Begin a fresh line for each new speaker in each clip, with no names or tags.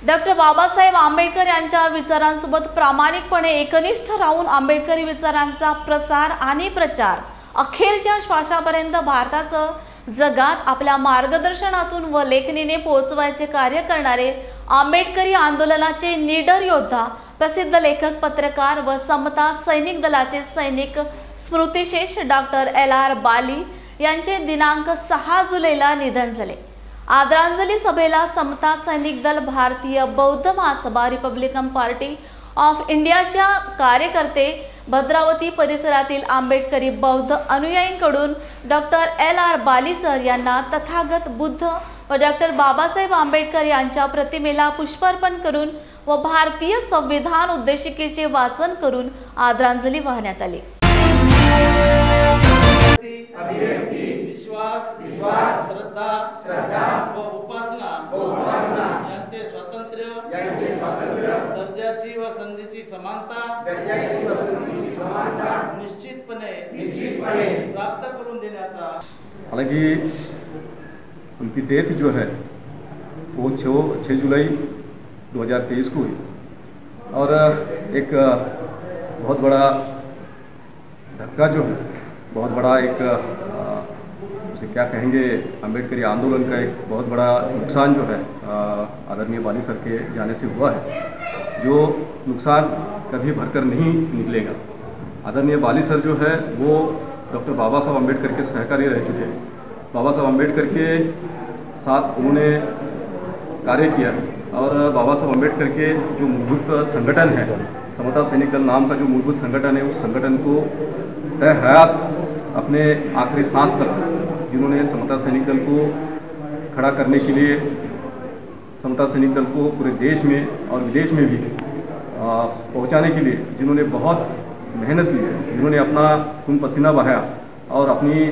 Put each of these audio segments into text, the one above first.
Doctor Babasaheb Ambedkar यांच्या विचारांसोबत प्रामाणिकपणे एकनिष्ठ राहून आंबेडकरी विचारांचा प्रसार आणि प्रचार अखेरच्या श्वासापर्यंत भारतासह जगात आपल्या मार्गदर्शनातून व लेखणीने पोहोचवायचे कार्य करणारे आंबेडकरी आंदोलनाचे निडर योद्धा, प्रसिद्ध लेखक, पत्रकार व समता सैनिक दलाचे सैनिक स्मृतिशेष डॉक्टर LR बाली यांचे दिनांक 6 जुलैला निधन झाले। आदरांजली सभेला समता सैनिक दल, भारतीय बौद्ध महासभा, रिपब्लिकन पार्टी ऑफ इंडियाच्या कार्यकर्ते, भद्रावती परिसरातील आंबेडकरी बौद्ध अनुयायींकडून डॉक्टर LR बाली सर यांना तथागत बुद्ध व डॉक्टर बाबासाहेब आंबेडकर यांच्या प्रतिमेला पुष्पार्पण करून व भारतीय संविधान उद्देशिकेचे वाचन करून आदरांजली वाहण्यात आली।
विश्वास, श्रद्धा व उपासना यांचे स्वातंत्र्य, दर्जाची व संधीची समानता निश्चितपणे प्राप्त करून देण्याचा।
हालांकि उनकी डेथ जो है वो 6 जुलाई 2023 को हुई और एक बहुत बड़ा धक्का जो है, बहुत बड़ा एक उसे क्या कहेंगे, अम्बेडकरी आंदोलन का एक बहुत बड़ा नुकसान जो है आदरणीय बाली सर के जाने से हुआ है, जो नुकसान कभी भरकर नहीं निकलेगा। आदरणीय बाली सर जो है वो डॉक्टर बाबा साहब अम्बेडकर के सहकारी रह चुके हैं। बाबा साहब अम्बेडकर के साथ उन्होंने कार्य किया है और बाबा साहब अम्बेडकर के जो मूलभूत संगठन है, समता सैनिक दल नाम का जो मूलभूत संगठन है, उस संगठन को तय हयात अपने आखिरी सांस तक जिन्होंने समता सैनिक दल को खड़ा करने के लिए, समता सैनिक दल को पूरे देश में और विदेश में भी पहुंचाने के लिए जिन्होंने बहुत मेहनत की है, जिन्होंने अपना खून पसीना बहाया और अपनी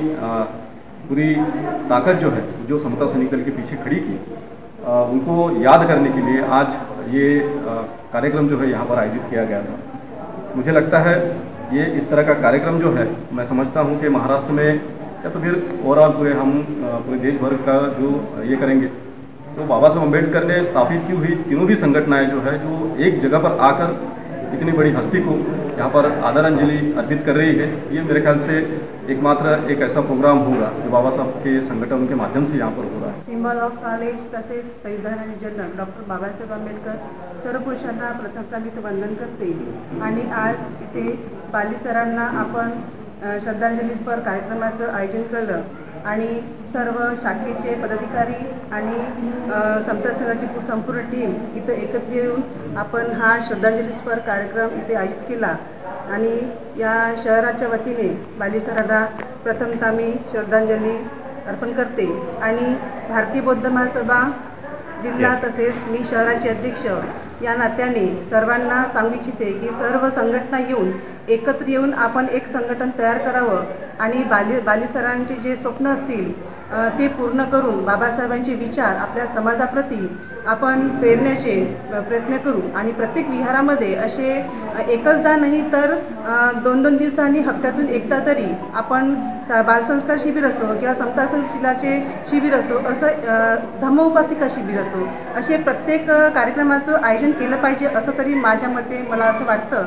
पूरी ताकत जो है, जो समता सैनिक दल के पीछे खड़ी की, उनको याद करने के लिए आज ये कार्यक्रम जो है यहाँ पर आयोजित किया गया था। मुझे लगता है ये इस तरह का कार्यक्रम जो है, मैं समझता हूँ कि महाराष्ट्र में या तो फिर ओवरऑल पूरे देश भर का जो ये करेंगे, तो बाबा साहब अम्बेडकर ने स्थापित की हुई तीनों भी संगठनाएं जो है, जो एक जगह पर आकर इतनी बड़ी हस्ती को यहाँ पर आदरांजलि अर्पित कर रही है, ये मेरे ख्याल से एकमात्र एक ऐसा प्रोग्राम होगा जो बाबा साहब के संगठन के माध्यम से यहाँ पर हो रहा है।
सिंबल ऑफ नॉलेज तसेच संविधानाचे जनक डॉक्टर बाबासाहेब आंबेडकर सर्व पुरुषांना प्रथमतः मी वंदन करते आणि आज इथे बाली सरांना आपण श्रद्धांजलीपर कार्यक्रमाचं आयोजन केलं आणि सर्व शाखेचे पदाधिकारी आणि समता संघाची संपूर्ण टीम इथं एकत्र येऊन आपण हा श्रद्धांजलीपर कार्यक्रम इथे आयोजित केला आणि या शहराच्या वतीने बाली सरांना प्रथमतः मी श्रद्धांजली अर्पण करते आणि भारतीय बौद्ध महासभा जिल्हा तसेच मी शहराचे अध्यक्ष या नात्याने सर्वांना सांगू इच्छिते की सर्व संघटना येऊन एकत्र येऊन आपण एक संघटन तयार करावं आणि बाली सरांचे जे स्वप्न असतील ते पूर्ण करून बाबासाहेबांचे विचार आपल्या समाजाप्रती आपण पेरण्याचे प्रयत्न करू आणि प्रत्येक विहारामध्ये असे एकचदा नाही तर 2-2 दिवसांनी हप्त्यातून एकदा तरी आपण बालसंस्कार शिबिर असो किंवा समता शिलाचे शिबिर असो, असं धम्मोपासिका शिबिर असो, असे प्रत्येक कार्यक्रमाचं आयोजन केलं पाहिजे असं तरी माझ्या मते मला असं वाटतं।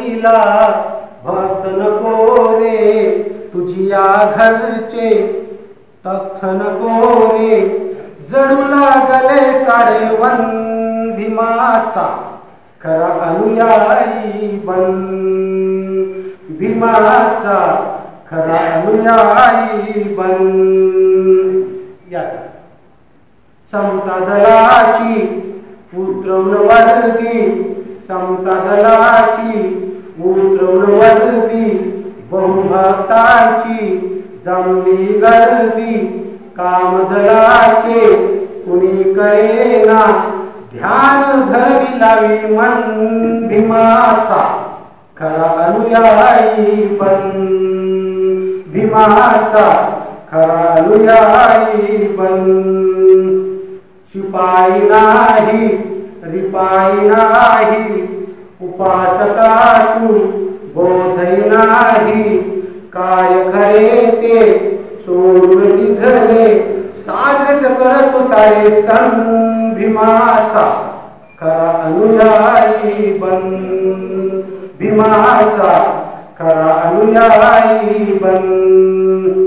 भक्त नको रे तुझिया घरचे, तख्त नको रे जडू लागले सारे वन, भीमाचा खरा अनुयायी बन, भीमाचा खरा अनुयायी बन। समता दलाची उतरवण वर्दी, समता दलाची उतरवण वर्दी, बहुभक्तांची जमली गर्दी, कामदलाचे कुणी करेना ध्यान धरवी लावी मन, भीमाचा खरा अनुयायी बन, भीमाचा खरा अनुयायी बन। शिपाई नाही रिपाई नाही, उपासका तू बोधई नाही, काय खरे ते सोडून निघले साजरेच करतो सारे सण, भीमाचा खरा अनुयायी बन, भीमाचा खरा अनुयायी बन.